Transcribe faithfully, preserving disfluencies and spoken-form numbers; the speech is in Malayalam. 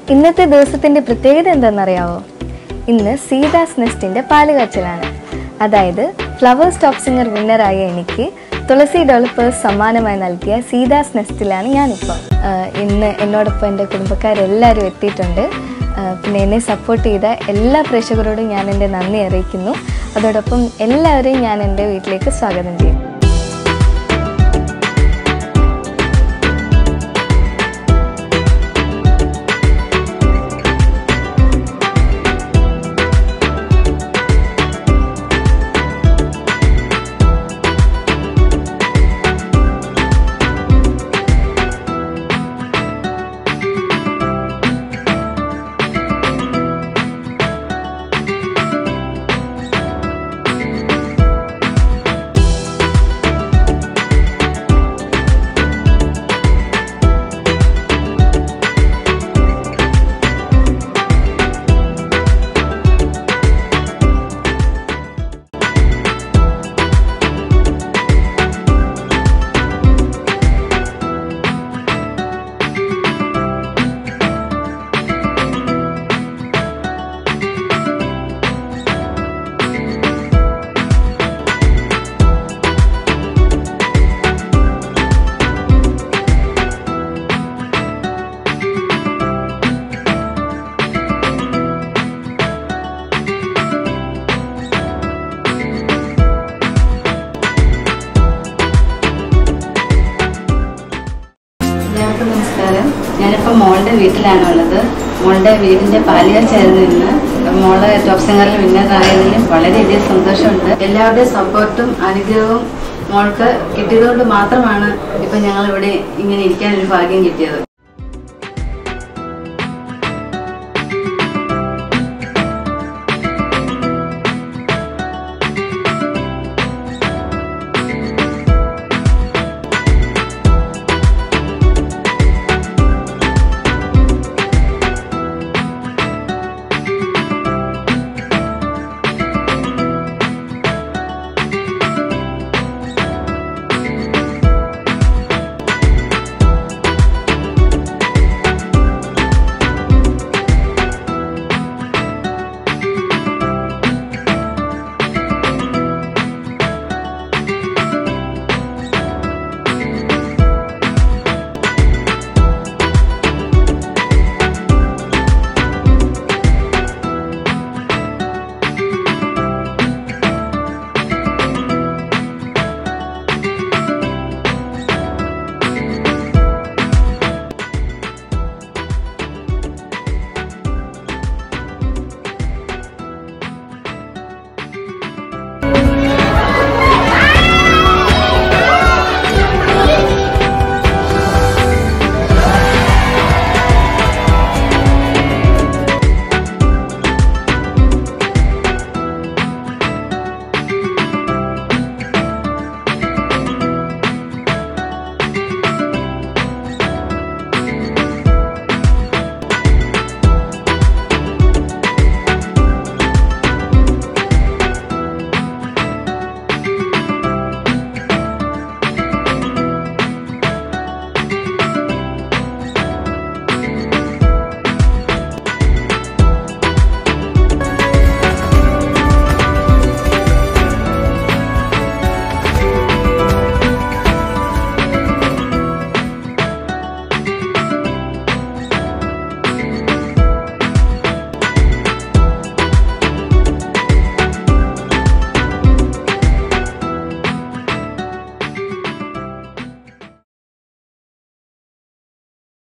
ഇന്നത്തെ ദിവസത്തിന്റെ പ്രത്യേകത എന്താണെന്നറിയാവോ? ഇന്ന് സീതാസ് നെസ്റ്റിന്റെ പാലുകാച്ചലാണ്. അതായത് ഫ്ലവേഴ്സ് ടോപ്പ് സിംഗർ വിന്നറായ എനിക്ക് തുളസി ഡെവലപ്പേഴ്സ് സമ്മാനമായി നൽകിയ സീതാസ് നെസ്റ്റിലാണ് ഞാനിപ്പോൾ. ഇന്ന് എന്നോടൊപ്പം എൻ്റെ കുടുംബക്കാരെല്ലാവരും എത്തിയിട്ടുണ്ട്. പിന്നെ എന്നെ സപ്പോർട്ട് ചെയ്ത എല്ലാ പ്രേക്ഷകരോടും ഞാൻ എൻ്റെ നന്ദി അറിയിക്കുന്നു. അതോടൊപ്പം എല്ലാവരെയും ഞാൻ എൻ്റെ വീട്ടിലേക്ക് സ്വാഗതം ചെയ്യും. നമസ്കാരം. ഞാനിപ്പോൾ മോളുടെ വീട്ടിലാണുള്ളത്. മോളുടെ വീടിൻ്റെ പാലുകാച്ചായിരുന്നു ഇന്ന്. മോളെ ടോപ്പ് സിംഗറിൽ വിന്നറായതിലും വളരെയധികം സന്തോഷമുണ്ട്. എല്ലാവരുടെയും സപ്പോർട്ടും അനുഗ്രഹവും മോൾക്ക് കിട്ടിയതുകൊണ്ട് മാത്രമാണ് ഇപ്പം ഞങ്ങളിവിടെ ഇങ്ങനെ ഇരിക്കാനൊരു ഭാഗ്യം കിട്ടിയത്.